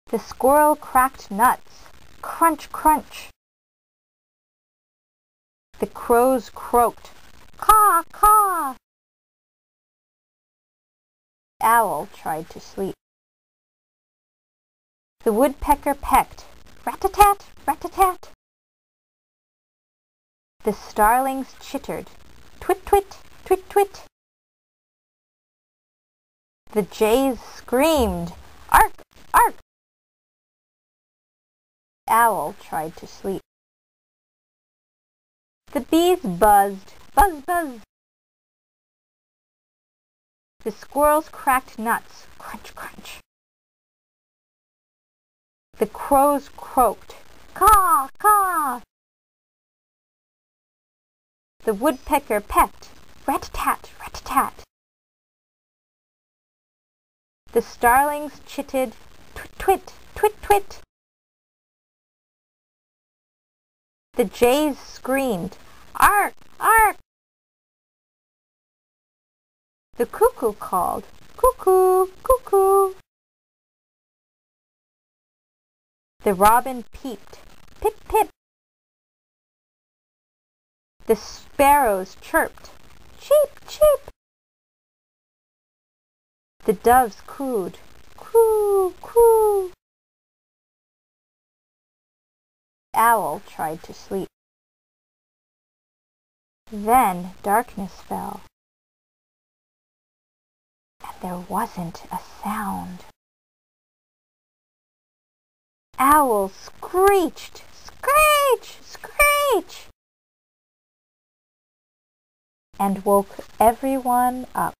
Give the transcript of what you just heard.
The squirrel cracked nuts. Crunch, crunch. The crows croaked. Caw, caw. The owl tried to sleep. The woodpecker pecked. Rat-a-tat, rat-a-tat. The starlings chittered. Twit, twit, twit, twit. The jays screamed. Ark, ark. The owl tried to sleep. The bees buzzed. Buzz, buzz. The squirrels cracked nuts. Crunch, crunch. The crows croaked. Caw, caw. The woodpecker pecked. Rat-a-tat, rat-a-tat. The starlings chittered. Twit, twit, twit, twit. The jays screamed. Ark, ark. The cuckoo called. Cuckoo, cuckoo. The robin peeped. Pip, pip. The sparrows chirped. Cheep, cheep. The doves cooed. Coo, coo. The owl tried to sleep. Then darkness fell, and there wasn't a sound. Owl screeched. Screech, screech, and woke everyone up.